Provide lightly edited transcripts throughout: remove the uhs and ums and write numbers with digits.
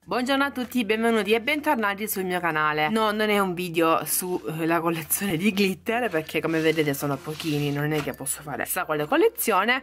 Buongiorno a tutti, benvenuti e bentornati sul mio canale. No, non è un video sulla collezione di glitter, perché come vedete sono pochini, non è che posso fare chissà quale collezione.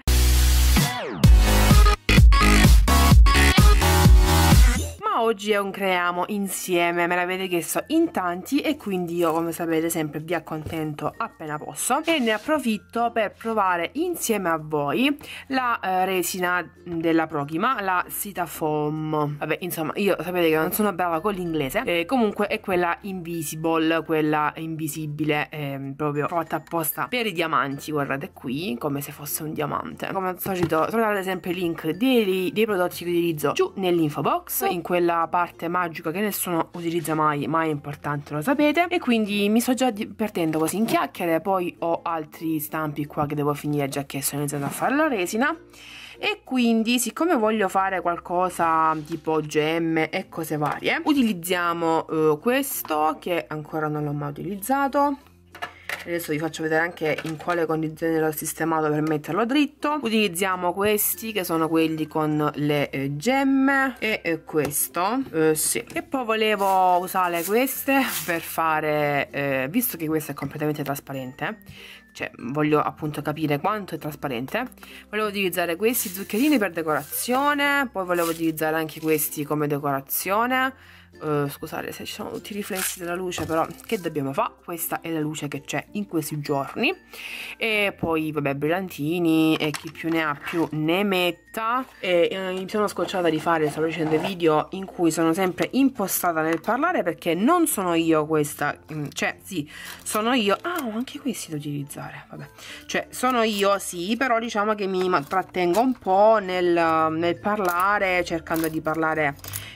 Oggi è un creiamo insieme, me l'avete chiesto in tanti e quindi io, come sapete, sempre vi accontento appena posso e ne approfitto per provare insieme a voi la resina della Prochima, la Cetaphone. Vabbè, insomma, io sapete che non sono brava con l'inglese, comunque è quella invisible, quella invisibile, proprio fatta apposta per i diamanti. Guardate qui, come se fosse un diamante. Come al solito trovate sempre il link dei prodotti che utilizzo giù nell'info box, in quella parte magica che nessuno utilizza mai, ma è importante, lo sapete. E quindi mi sto già divertendo così in chiacchiere. Poi ho altri stampi qua che devo finire, già che sono iniziata a fare la resina. E quindi, siccome voglio fare qualcosa tipo gemme e cose varie, utilizziamo questo che ancora non l'ho mai utilizzato. Adesso vi faccio vedere anche in quale condizione l'ho sistemato per metterlo dritto. Utilizziamo questi che sono quelli con le gemme e questo, sì. E poi volevo usare queste per fare, visto che questo è completamente trasparente, cioè voglio appunto capire quanto è trasparente, volevo utilizzare questi zuccherini per decorazione, poi volevo utilizzare anche questi come decorazione. Scusate se ci sono tutti i riflessi della luce, però che dobbiamo fare? Questa è la luce che c'è in questi giorni. E poi vabbè, brillantini, e chi più ne ha più ne metta. E mi sono scocciata di fare, sto facendo video in cui sono sempre impostata nel parlare, perché non sono io questa, cioè sì, sono io. Ah, ho anche questi da utilizzare, vabbè, cioè sono io sì, però diciamo che mi trattengo un po' nel parlare, cercando di parlare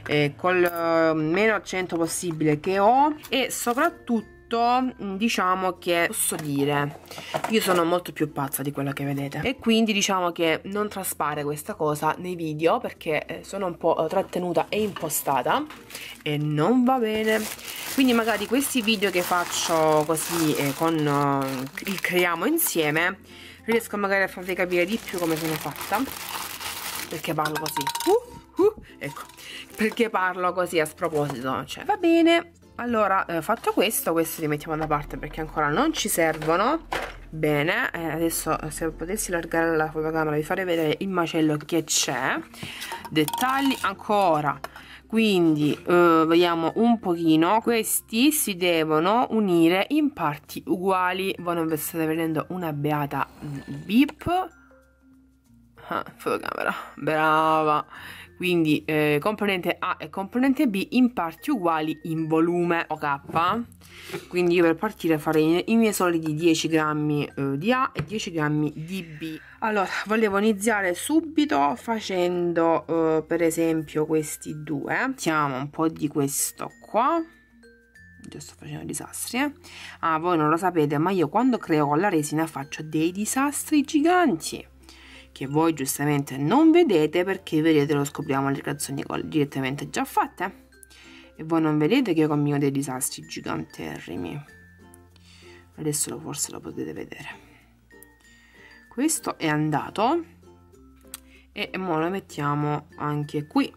col meno accento possibile che ho. E soprattutto diciamo che posso dire, io sono molto più pazza di quella che vedete, e quindi diciamo che non traspare questa cosa nei video, perché sono un po' trattenuta e impostata e non va bene. Quindi magari questi video che faccio così con il creiamo insieme, riesco magari a farvi capire di più come sono fatta, perché parlo così ecco, perché parlo così a sproposito, cioè va bene. Allora, fatto questo, questi li mettiamo da parte perché ancora non ci servono. Bene, adesso se potessi allargare la fotocamera vi farei vedere il macello che c'è, dettagli ancora. Quindi vediamo un pochino, questi si devono unire in parti uguali. Voi non vi state vedendo una beata bip. Fotocamera, brava. Quindi componente A e componente B in parti uguali in volume OK. Quindi io per partire farei i miei soliti 10 grammi di A e 10 grammi di B. Allora, volevo iniziare subito facendo per esempio questi due. Mettiamo un po' di questo qua. Già sto facendo disastri, Ah, voi non lo sapete, ma io quando creo con la resina faccio dei disastri giganti che voi giustamente non vedete, perché vedete, lo scopriamo alle creazioni direttamente già fatte, e voi non vedete che io combino dei disastri giganterrimi. Adesso forse lo potete vedere. Questo è andato e ora lo mettiamo anche qui.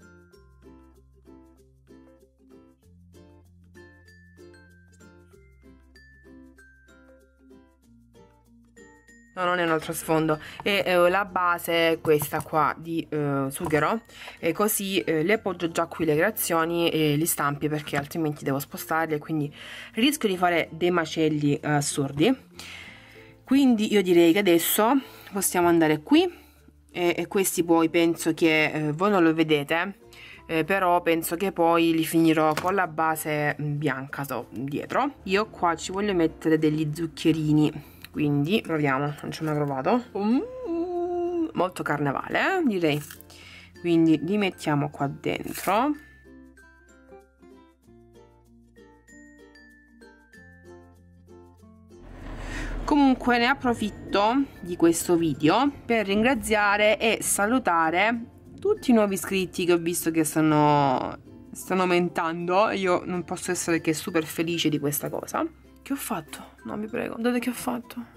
No, non è un altro sfondo, e la base è questa qua di sughero, e così le appoggio già qui le creazioni e gli stampi, perché altrimenti devo spostarli e quindi rischio di fare dei macelli assurdi. Quindi io direi che adesso possiamo andare qui, e questi poi penso che voi non lo vedete, però penso che poi li finirò con la base bianca dietro. Io qua ci voglio mettere degli zuccherini, quindi proviamo, non ci ho mai provato. Molto carnevale, direi. Quindi li mettiamo qua dentro. Comunque ne approfitto di questo video per ringraziare e salutare tutti i nuovi iscritti che ho visto che stanno aumentando. Io non posso essere che super felice di questa cosa. Che ho fatto? No, vi prego, guardate che ho fatto.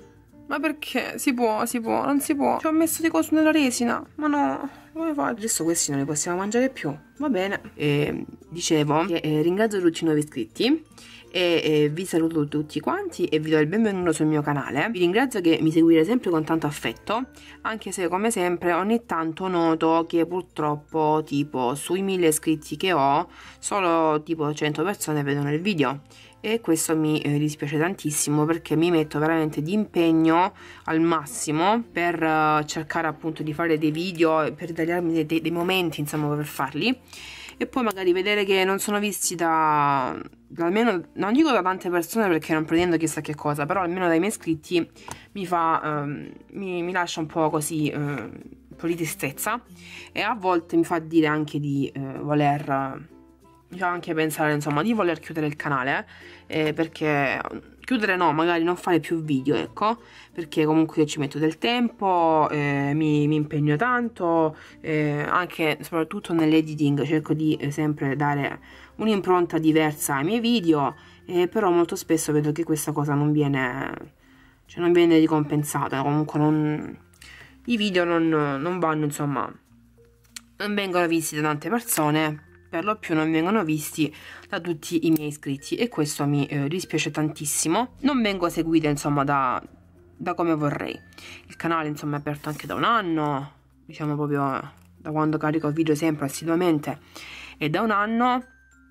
Ma perché? Si può, non si può. Ci ho messo di cose nella resina. Ma no, come faccio? Adesso questi non li possiamo mangiare più. Va bene. Dicevo che ringrazio tutti i nuovi iscritti. Vi saluto tutti quanti e vi do il benvenuto sul mio canale. Vi ringrazio che mi seguite sempre con tanto affetto, anche se come sempre ogni tanto noto che purtroppo tipo sui 1000 iscritti che ho solo tipo 100 persone vedono il video, e questo mi dispiace tantissimo, perché mi metto veramente di impegno al massimo per cercare appunto di fare dei video, per tagliarmi dei momenti insomma per farli, e poi magari vedere che non sono visti da almeno, non dico da tante persone perché non pretendo chissà che cosa, però almeno dai miei iscritti mi fa mi lascia un po' così un po' di tristezza, e a volte mi fa dire anche di mi fa anche pensare insomma di voler chiudere il canale, perché chiudere no, magari non fare più video, ecco, perché comunque io ci metto del tempo, mi impegno tanto, anche soprattutto nell'editing cerco di sempre dare un'impronta diversa ai miei video, però molto spesso vedo che questa cosa non viene, cioè non viene ricompensata, comunque i video non vanno, insomma, non vengono visti da tante persone, per lo più non vengono visti da tutti i miei iscritti, e questo mi dispiace tantissimo. Non vengo seguita insomma da come vorrei. Il canale insomma è aperto anche da un anno, diciamo proprio da quando carico video sempre assiduamente, e da un anno,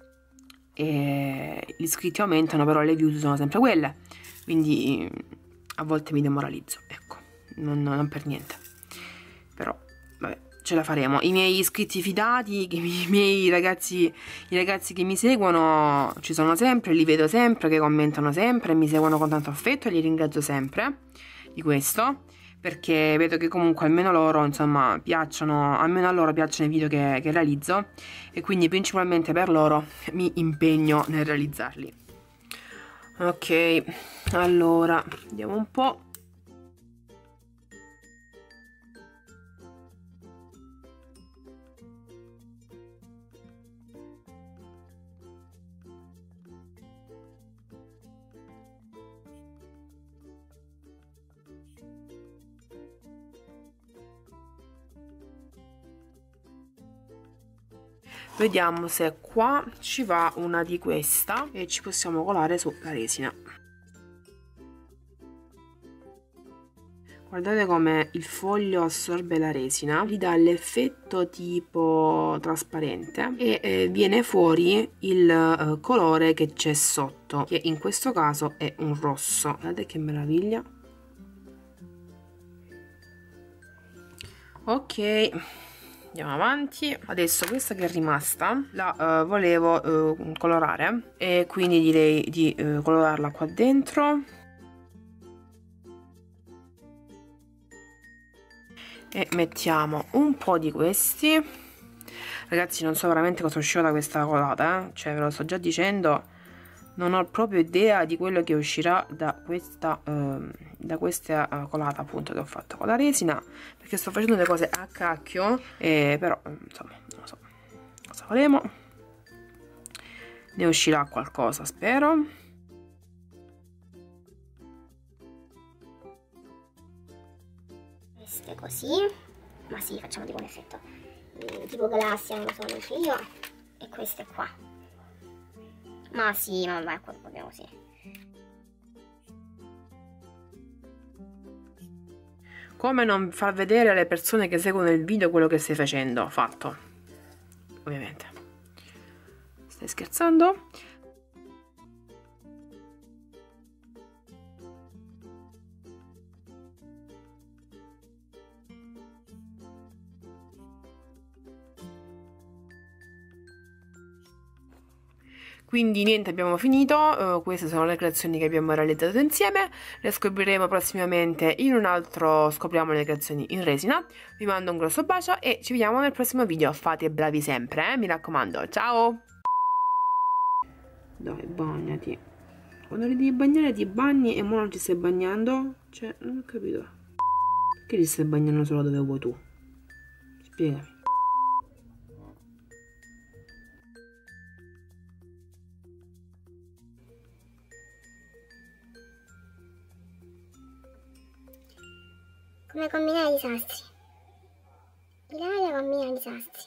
e gli iscritti aumentano però le views sono sempre quelle, quindi a volte mi demoralizzo, ecco, non per niente, però vabbè, ce la faremo. I miei iscritti fidati, i ragazzi che mi seguono ci sono sempre, li vedo sempre, che commentano sempre, mi seguono con tanto affetto, e li ringrazio sempre di questo, perché vedo che comunque almeno loro insomma piacciono, almeno a loro piacciono i video che realizzo, e quindi principalmente per loro mi impegno nel realizzarli. Ok, allora vediamo un po'. Vediamo se qua ci va una di questa e ci possiamo colare sulla resina. Guardate come il foglio assorbe la resina, gli dà l'effetto tipo trasparente, e viene fuori il colore che c'è sotto, che in questo caso è un rosso. Guardate che meraviglia. Ok, andiamo avanti. Adesso questa che è rimasta la volevo colorare, e quindi direi di colorarla qua dentro, e mettiamo un po' di questi. Ragazzi, non so veramente cosa uscirà da questa colata, cioè ve lo sto già dicendo, non ho proprio idea di quello che uscirà da questa colata appunto che ho fatto con la resina, perché sto facendo le cose a cacchio, però insomma non lo so cosa faremo, ne uscirà qualcosa, spero. Queste così, ma sì, facciamo tipo un effetto tipo galassia, non lo so neanche io, e queste qua, ma sì, ma vai, proviamo così. Come non far vedere alle persone che seguono il video quello che stai facendo? Fatto, ovviamente. Stai scherzando? Quindi niente, abbiamo finito. Queste sono le creazioni che abbiamo realizzato insieme. Le scopriremo prossimamente in un altro scopriamo le creazioni in resina. Vi mando un grosso bacio e ci vediamo nel prossimo video. Fate bravi sempre, mi raccomando. Ciao! Dai, bagnati. Quando ti devi bagnare ti bagni e ora non ti stai bagnando? Cioè, non ho capito. Perché ti stai bagnando solo dove vuoi tu? Spiegami. Come combinare disastri. Ilaria combina disastri.